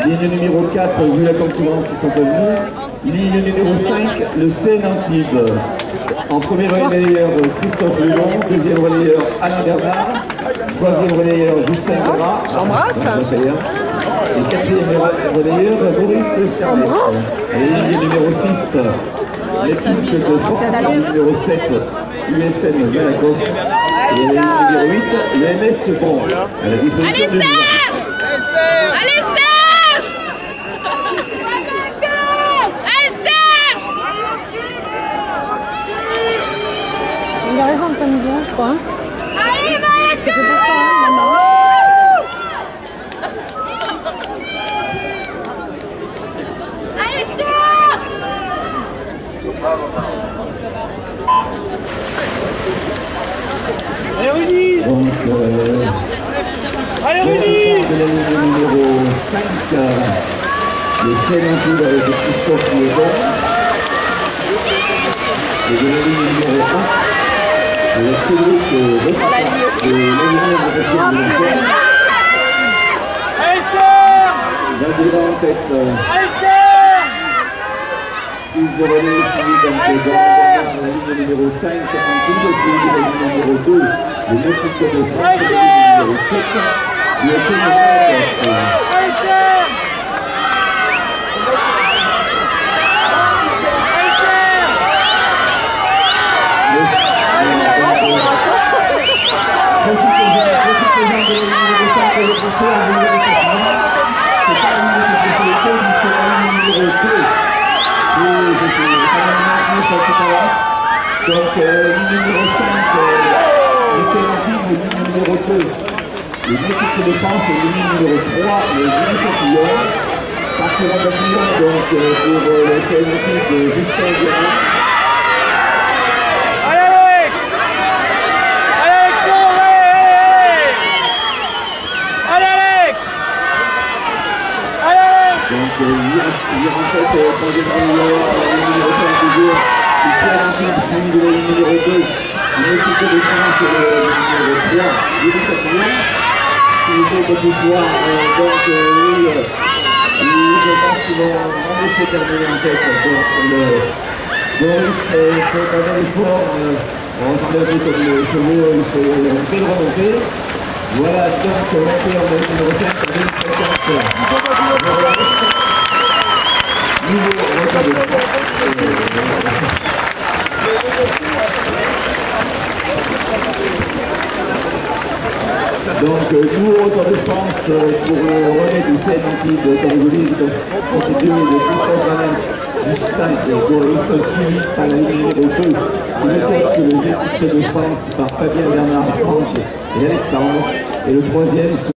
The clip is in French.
Ligne numéro 4, vu la concurrence, ils sont venus. Ligne numéro 5, le Seine Antibes. En premier relayeur, Christophe Lebon. Deuxième relayeur, Alain Bernard. Troisième relayeur, Justin Gras. J'embrasse. Et quatrième relayeur, Boris Sernet. Et ligne numéro 6, l'équipe de France. Numéro 7, USN Malakoff. Et ligne numéro 8, le MS Pont. À la disposition de Allez Serge! Allez Serge! Il a raison de s'amuser, je crois. Allez C'est pas ça, Allez Serge! Allez Rudy! donc, Allez Rudy! c'est la ligne numéro 5, le Seine Antibes avec Christophe Lebon. Et de la ligne numéro 1, le Cédric la ligne aussi. de l'élément de Allez Serge! va devant en tête. Allez Serge! Plus de relais suivi donc dans la ligne numéro 5, Antibes, puis la ligne numéro 2, le Mexico de France, la ligne numéro 7, le Seine Malakoff. Allez Serge! Donc, ligne numéro 5, le Clémentine, ligne numéro 2, le Mexique de France, ligne numéro 3, le Génie-Châtillon. Parcours d'Aquillon, donc, pour le Clémentine de Justin Gras. Allez Alex! Alex, allez Alex! Allez Alex! Donc, il rentre troisième relayeur, la ligne numéro 5 toujours. Il fait l'ensemble suivi de la ligne numéro 2. Il est équipé de France sur le numéro 3. Il est Châtillon. Il est au petit soir. Donc, oui, je pense qu'ils vont en effet terminer en tête. Donc, le Boris fait un bel effort. On ressemble un peu comme le chevaux, il fait une belle remontée. Voilà, donc, vainqueur de numéro 5 en 2050. Nouveau record de France. Donc, nouveau record de France pour le relais du Seine Antibes Calégonie, donc constitué de Christophe Alain, Justin et Boris, suivi par la ligne numéro 2. Le tête que le G de France par Fabien Bernard, Franck et Alexandre. Et le troisième